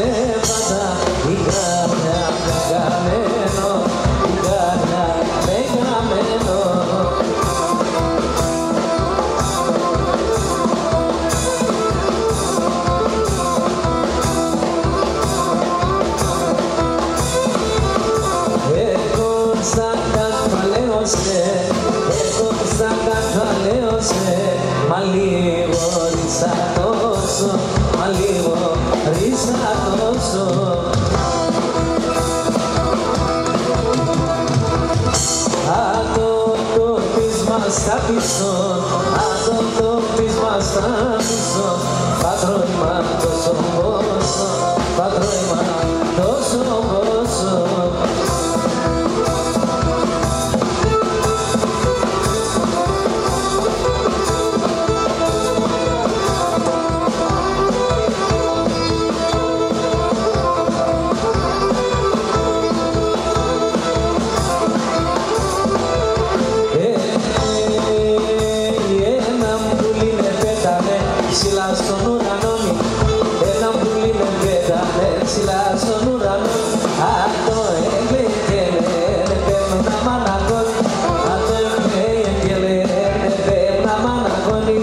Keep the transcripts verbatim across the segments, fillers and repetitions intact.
πάντα η καρδιά με καμένο, η καρδιά με καμένο. Εγώ σαν κατφαλαίωσε, εγώ σαν κατφαλαίωσε, μα λίγο ρίσα τόσο, μα λίγο ρίσα τόσο. Άτο το πείσμα στα πίσω, άτο το πείσμα στα πίσω, πατρώημα τόσο πόσο, πατρώημα τόσο πόσο. Ψηλά στον ουρανό, ένα πουλί με πέτανε ψηλά στον ουρανό. Αν το έκλαιγε παίρνω να μ' αναγώνει, αν το έκλαιγε παίρνω να μ' αναγώνει.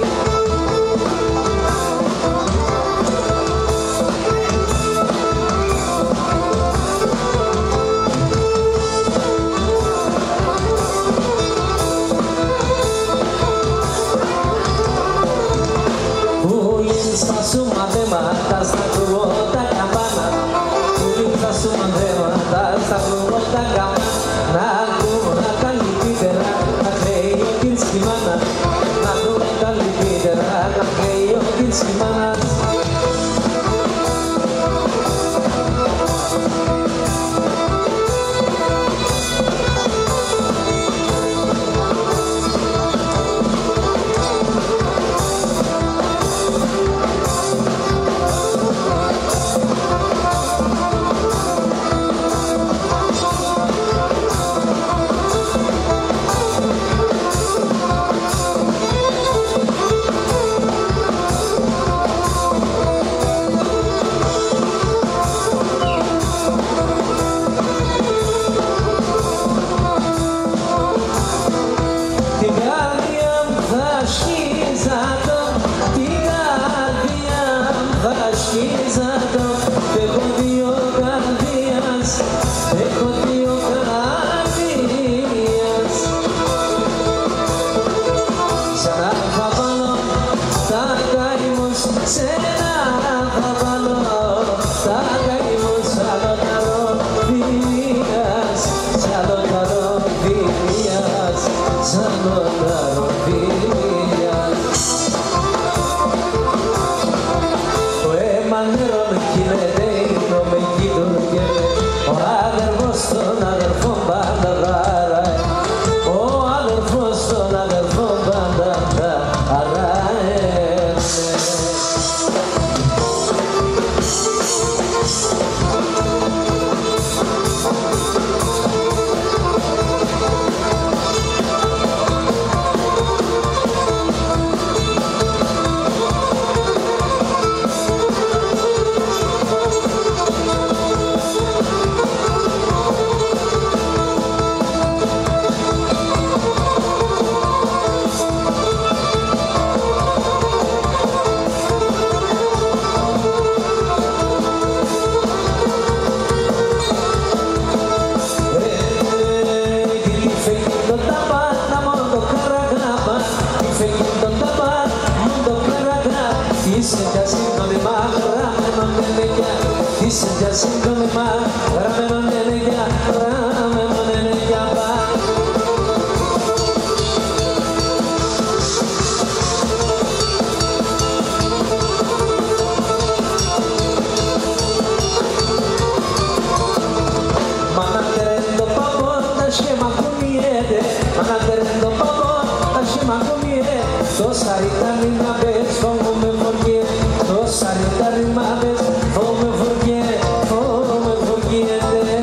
Στα σου μαθήματα, στα κρουότα καμπάνα, πουλίτσα σου μαθήματα, στα κρουότα καμπάνα. Να ακούμε τα λυπήτερα, να κλαίει ο κύρις κι η μάνα. Να ακούμε τα λυπήτερα, να κλαίει ο κύρις κι η μάνα. Έχω δύο καρδίας, έχω δύο καρδίας. Σαν να θα βάλω τα καημός, σε ένα θα βάλω τα καημός. Σαν το ταροφιλίας, σαν το ταροφιλίας, σαν το ταροφιλίας. Το αίμα νερό με κυλέται, με κοιτουργέται, ο αδερφός τον αδερφό πάντα ράραε, ο αδερφός τον αδερφό πάντα ράραε. Είσαι κι ασύγχρονημα γραμμένο νενεγιά, είσαι κι ασύγχρονημα γραμμένο νενεγιά, γραμμένο νενεγιά πά. Mantenendo pavor da scema comiede, mantenendo pavor da scema comiede, to sarita minna bez como me forget, to sarita rimaves, como me forget, como me forget.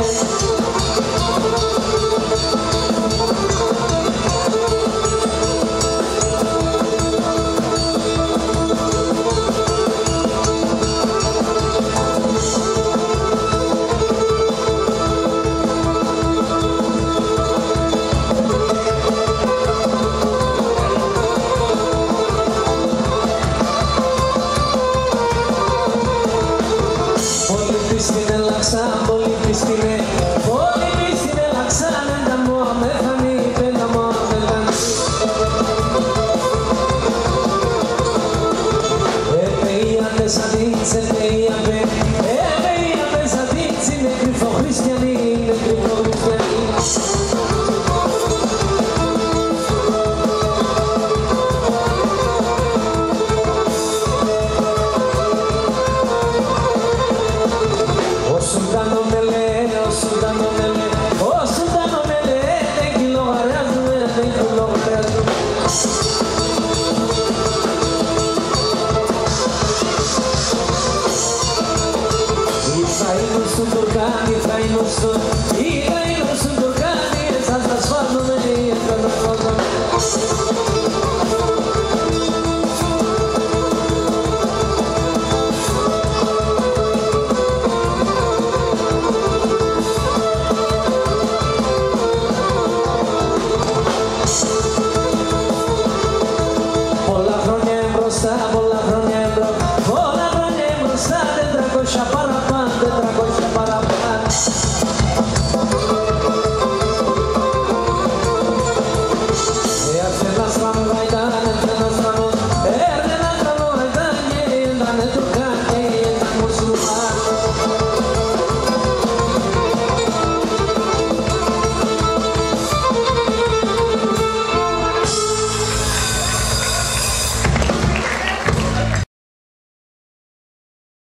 Saímos do lugar e caímos no...